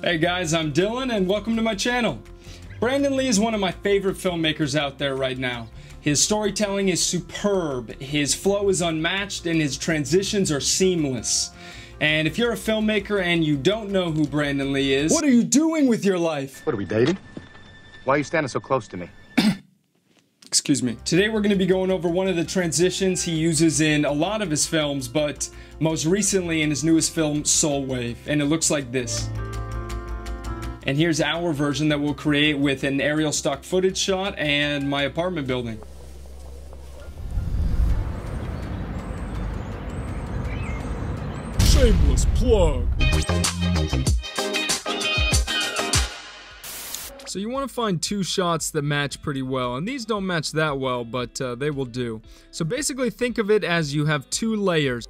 Hey guys, I'm Dylan and welcome to my channel. Brandon Lee is one of my favorite filmmakers out there right now. His storytelling is superb, his flow is unmatched, and his transitions are seamless. And if you're a filmmaker and you don't know who Brandon Lee is, what are you doing with your life? What, are we dating? Why are you standing so close to me? Excuse me. Today we're going to be going over one of the transitions he uses in a lot of his films, but most recently in his newest film, Seoul Wave. And it looks like this. And here's our version that we'll create with an aerial stock footage shot and my apartment building. Shameless plug. So you want to find two shots that match pretty well, and these don't match that well, but they will do. So basically think of it as you have two layers.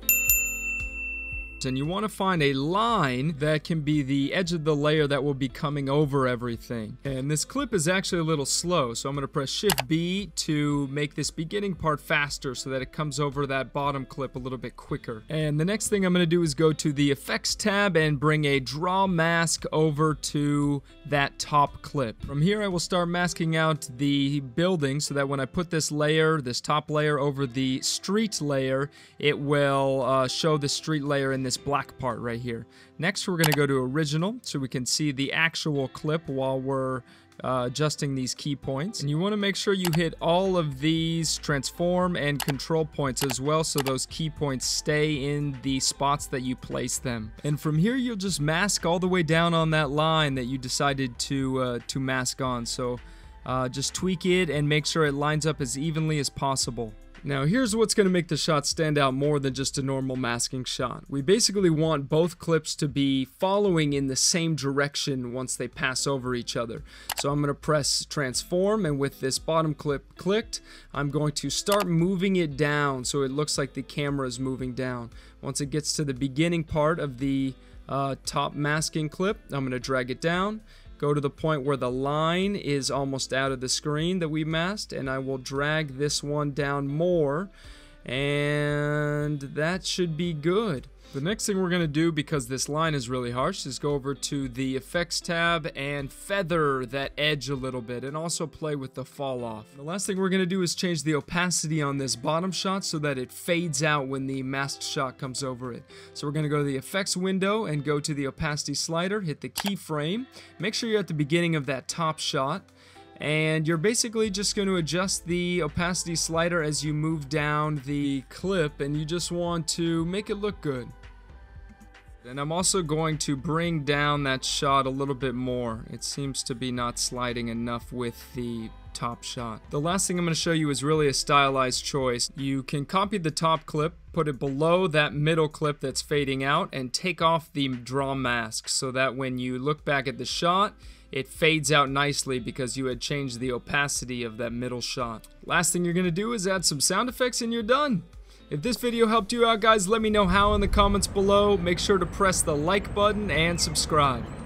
And you want to find a line that can be the edge of the layer that will be coming over everything. And this clip is actually a little slow, so I'm going to press Shift B to make this beginning part faster so that it comes over that bottom clip a little bit quicker. And the next thing I'm going to do is go to the Effects tab and bring a Draw Mask over to that top clip. From here I will start masking out the building so that when I put this layer, this top layer over the street layer, it will show the street layer in this black part right here. Next we're going to go to original so we can see the actual clip while we're adjusting these key points. And you want to make sure you hit all of these transform and control points as well so those key points stay in the spots that you place them. And from here you'll just mask all the way down on that line that you decided to mask on. So just tweak it and make sure it lines up as evenly as possible. Now here's what's going to make the shot stand out more than just a normal masking shot. We basically want both clips to be following in the same direction once they pass over each other. So I'm going to press transform, and with this bottom clip clicked, I'm going to start moving it down so it looks like the camera is moving down. Once it gets to the beginning part of the top masking clip, I'm going to drag it down. Go to the point where the line is almost out of the screen that we masked, and I will drag this one down more, and that should be good. The next thing we're going to do, because this line is really harsh, is go over to the Effects tab and feather that edge a little bit, and also play with the fall off. The last thing we're going to do is change the opacity on this bottom shot so that it fades out when the masked shot comes over it. So we're going to go to the Effects window and go to the opacity slider, hit the keyframe, make sure you're at the beginning of that top shot, and you're basically just going to adjust the opacity slider as you move down the clip, and you just want to make it look good. And I'm also going to bring down that shot a little bit more. It seems to be not sliding enough with the top shot. The last thing I'm going to show you is really a stylized choice. You can copy the top clip, put it below that middle clip that's fading out, and take off the draw mask so that when you look back at the shot, it fades out nicely because you had changed the opacity of that middle shot. Last thing you're going to do is add some sound effects and you're done. If this video helped you out, guys, let me know how in the comments below. Make sure to press the like button and subscribe.